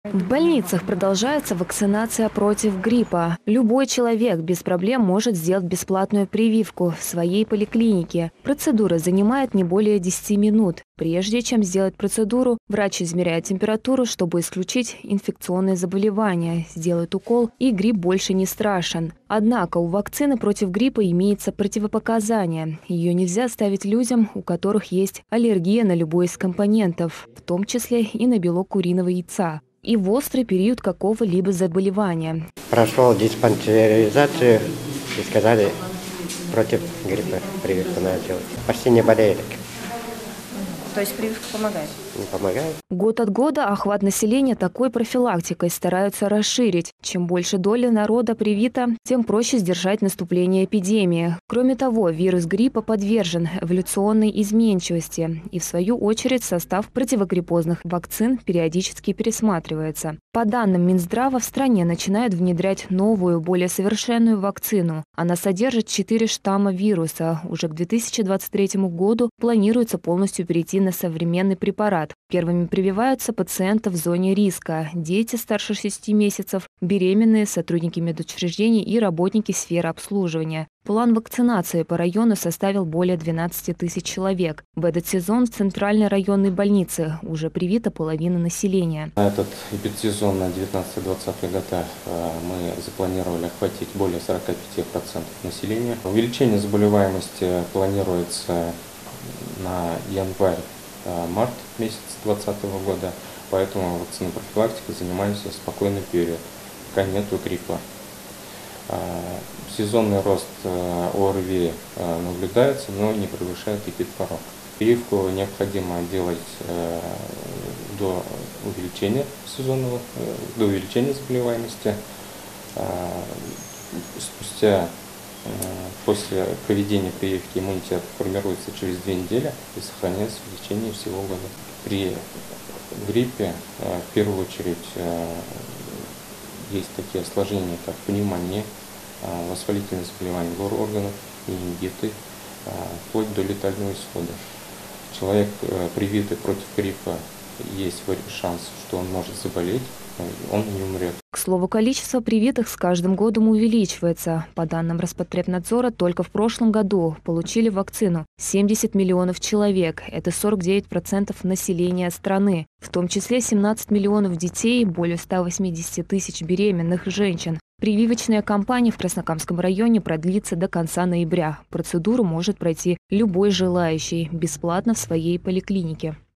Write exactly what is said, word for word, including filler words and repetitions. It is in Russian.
В больницах продолжается вакцинация против гриппа. Любой человек без проблем может сделать бесплатную прививку в своей поликлинике. Процедура занимает не более десяти минут. Прежде чем сделать процедуру, врач измеряет температуру, чтобы исключить инфекционные заболевания, сделает укол, и грипп больше не страшен. Однако у вакцины против гриппа имеется противопоказание. Ее нельзя ставить людям, у которых есть аллергия на любой из компонентов, в том числе и на белок куриного яйца, и в острый период какого-либо заболевания. Прошел диспансеризацию и сказали, против гриппа прививку надо делать. Почти не болели. То есть прививка помогает? Не помогает. Год от года охват населения такой профилактикой стараются расширить. Чем больше доля народа привита, тем проще сдержать наступление эпидемии. Кроме того, вирус гриппа подвержен эволюционной изменчивости, и в свою очередь состав противогриппозных вакцин периодически пересматривается. По данным Минздрава, в стране начинают внедрять новую, более совершенную вакцину. Она содержит четыре штамма вируса. Уже к две тысячи двадцать третьему году планируется полностью перейти на современный препарат. Первыми прививаются пациенты в зоне риска: дети старше шести месяцев, беременные, сотрудники медучреждений и работники сферы обслуживания. План вакцинации по району составил более двенадцати тысяч человек. В этот сезон в центральной районной больнице уже привита половина населения. На этот эпидсезон на девятнадцатый-двадцатый года мы запланировали охватить более сорока пяти процентов населения. Увеличение заболеваемости планируется на январь-март месяц две тысячи двадцатого года, поэтому вакцинной профилактикой занимаемся в спокойный период, пока нету гриппа. Сезонный рост ОРВИ наблюдается, но не превышает эпидпорог. Прививку необходимо делать до увеличения сезонного, до увеличения заболеваемости. Спустя, после проведения прививки, иммунитет формируется через две недели и сохраняется в течение всего года. При гриппе в первую очередь есть такие осложнения, как пневмония, воспалительные заболевания органов и менингиты, вплоть до летального исхода. Человек, привитый против гриппа, есть шанс, что он может заболеть, он не умрет. К слову, количество привитых с каждым годом увеличивается. По данным Роспотребнадзора, только в прошлом году получили вакцину семьдесят миллионов человек. Это сорок девять процентов населения страны. В том числе семнадцать миллионов детей, более ста восьмидесяти тысяч беременных женщин. Прививочная кампания в Краснокамском районе продлится до конца ноября. Процедуру может пройти любой желающий бесплатно в своей поликлинике.